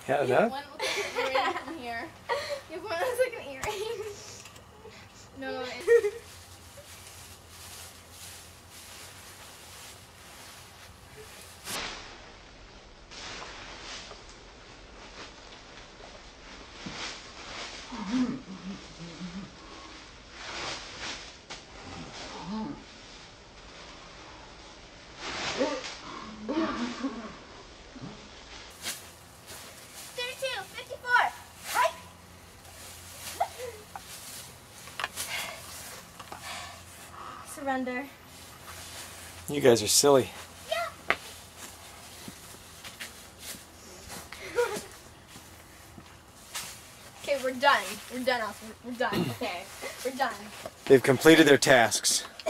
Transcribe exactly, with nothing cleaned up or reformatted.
Yeah, You enough? have one that looks like an earring from here. You have one that looks like an earring. No. It thirty-two, fifty-four. Right. Surrender. You guys are silly. Yeah. Okay, we're done. We're done, Elsa. We're done. Okay, we're done. They've completed their tasks.